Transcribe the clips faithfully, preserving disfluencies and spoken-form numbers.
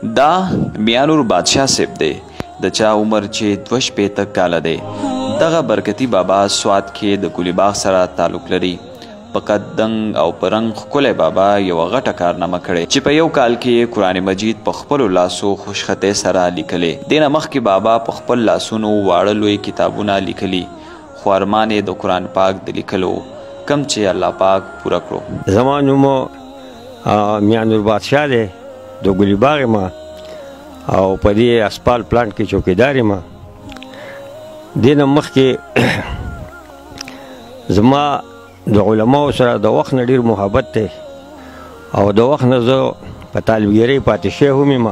دا میانور بادشاه صاحب دی د چا عمر چې دوه شپېته کاله دی. دغه برکتي بابا سوات کې د ګلي باغ سره تعلق لري. په قدنګ او په رنګ ښکلی بابا یوه غټه کارنامه کړې چې په یو کال کې قرآن مجید په خپلو لاسو خوشخطۍ سره لیکلې. دې نه مخکې بابا په خپل لاسونو واړه لوی کتابونه لیکلي، خو ارمان یې د قرآن پاک د لیکلو کم چې الله پاک پوره کړو. زما نوم میانور بادشاه دی، د ګلي باغ یم او په دې اسپال پلانټ کې چوکیدار یم. دې نه مخکې زما د علماو سره د وخت نه ډېر محبت دی او د وخت نه زه په طالبګیرۍ پاتې شوی هم یم.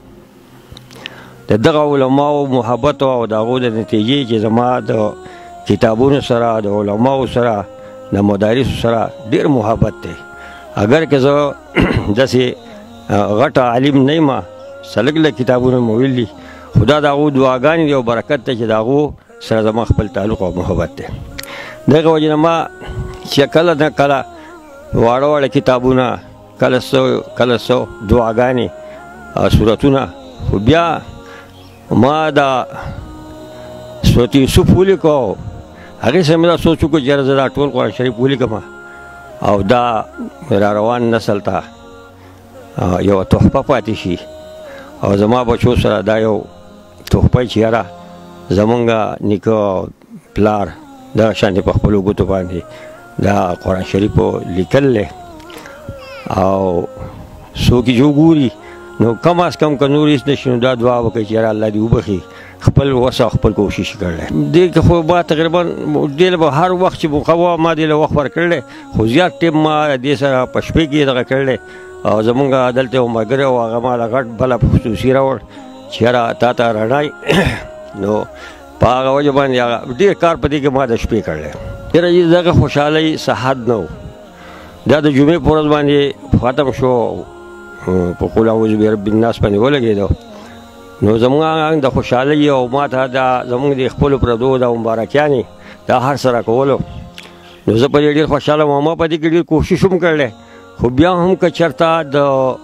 د دغه علماو محبت او د هغو د نتیجې چې زما د کتابونو سره د علماو سره د مدارسو سره ډېر محبت دی. اگر که زه داسې غټ عالم نه یم، څه لږ لږ کتابونه مې ویلي، خو دا د هغو دعاګانې دی او برکت دی چې د هغو سره زما خپل تعلق او محبت دی. دغه وجې نه ما چې کله نه کله واړه واړه کتابونه، کله څه کله څه دعاګانې او صورتونه، خو بیا ما دا سورت یوسف ولیکو، هغې سره مې دا سوچ وکړو چې یاره زه دا ټول قرآن شریف ولیکم او دا را روان نسل ته یوه تحفه پاتې شي او زما بچو سره دا یو تحفه چې یاره زمونږ نیکه پلار دغه شانې په خپلو ګوتو باندې دا قرآن شریف لیکل دی او څوک یې وګوري نو کم از کم که نور هېڅ نشي نو دا دعا وکړي چې یاره الله دې وبخي، خپل وس او خپل کوشش کړی. دې کې خو ما تقریبا دې له به هر وخت چې موقع وه ما دې له وخت ورکړی، خو زیات ټیم ما دې سره په شپې کې دغه کړی او زمونږ دلته یو ملګری و هغه ما له غټ بله خصوصي راوړ چې یاره تا ته رڼا نو په هغه وجه باندې هغه ډېر کار په دې کې ما د شپې کړی. یاره دغه خوشحالۍ صحت نه و، دا د جمعې په ورځ باندې ختم شو، په قول اعوذ برب الناس باندې ولګېدو. نو زموږ د خوشحالۍ او ما ته دا زموږ د خپلو پردو د مبارکیانې دا هر څه راکولو، نو زه په دې ډېر خوشحاله وم. ما په دې کې ډېر کوشش هم کړی، خو بیا هم که چېرته د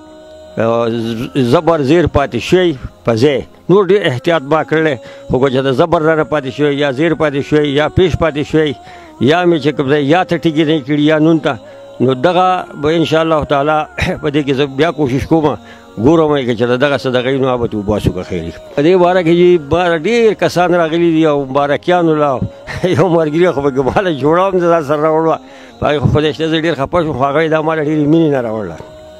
زبر زیر پاتې شوی په ځای نور ډېر احتیاط ما کړی، خو که چې د زبر رانه پاتې شوی یا زیر پاتې شوی یا پیش پاتې شوی یا مې چې کوم ځای یا ته ټکي نه کړي یا نون ته، نو دغه به انشاءالله تعالی په دې کې زه بیا کوشش کوم ګورم که چې دغه څه دغه وي نو هغه به وباسو که خیر وي. په دې باره کې چې ډېر کسان راغلي دي او مبارکیانو له یو ملګري خو پکې ماله جوړه هم ځان سره راوړوه، په هغې خو خدای شته زه ډېر خفه شوم، خو هغه یې دا ماله ډېرې مینې نه راوړله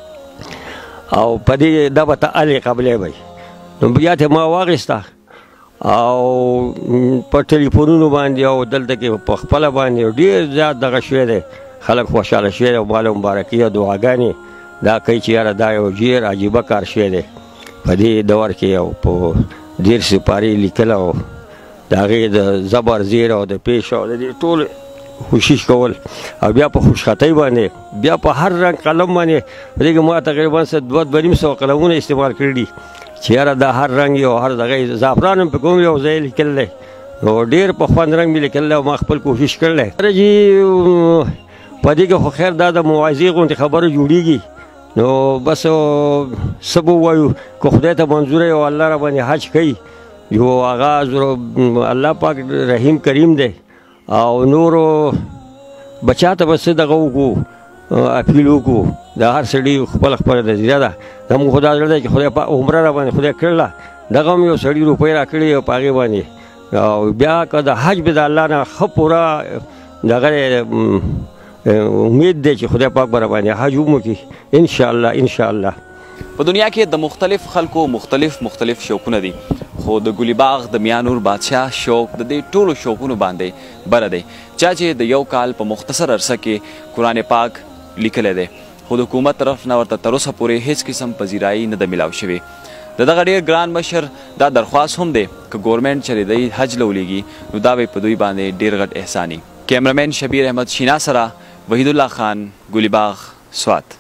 او په دې دا به ته الې قبلې به نو بیا ته ما واخېسته او په ټلیفونونو باندې او دلته کې په خپله باندې ډېر زیات دغه شوی دی، خلک خوشحاله شوی دی او ماله مبارکي او دعاګانې دا کوي چې یاره دا یو ډېر عجیبه کار شوی دی په دې دور کې او په ډېر سپارې لیکل او د هغې د زبر زیر او د پیش او د دې ټول کوشش کول او بیا په خوشخطۍ باندې بیا په هر رنګ قلم باندې په دې کې ما تقریبا څه دوه دوه نیم سوه قلمونه استعمال کړي دي چې یاره دا هر رنګ او هر دغه زعفران هم پکې هم یو ځای لیکل دی نو ډېر په خوند رنګ مې لیکل دی او ما خپل کوشش کړی. جي په دې کې خو خیر دا د موعظې غوندې خبره جوړېږي نو بس څه به ووایو که خدای ته منظوره او الله را باندې حج کوي یو هغه الله پاک رحیم کریم دی او نورو بچا ته به څه دغه وکړو اپیل وکړو د هر سړي خپله خپله نظریه ده. زموږ خو دا زړه دی چې خدای پاک عمره را باندې خدای کړله دغه هم یو سړي روپۍ را کړي او په هغې باندې او بیا که د حج به د الله نه ښه پوره دغه امید دی چې خدای پاک به را باندې حج هم وکړي انشاءالله انشاءالله. په دنیا کې د مختلف خلکو مختلف مختلف شوقونه دي، خو د ګلي باغ د میانور بادشاه شوق د دې ټولو شوقونو باندې بره دی. چا چې د یو کال په مختصر عرصه کې قرآن پاک لیکلی دی، خو د حکومت طرف نه ورته تر اوسه پورې هیڅ قسم پذیرایي نه ده میلاو شوې. د دغه ډېر ګران مشر دا درخواست هم دی که ګورمنټ چې دی حج له ولیږي نو دا به په دوی باندې ډېر غټ احسان وي. کیمرامین شبیر احمد شینا سره وحید الله خان، ګلي باغ، سوات.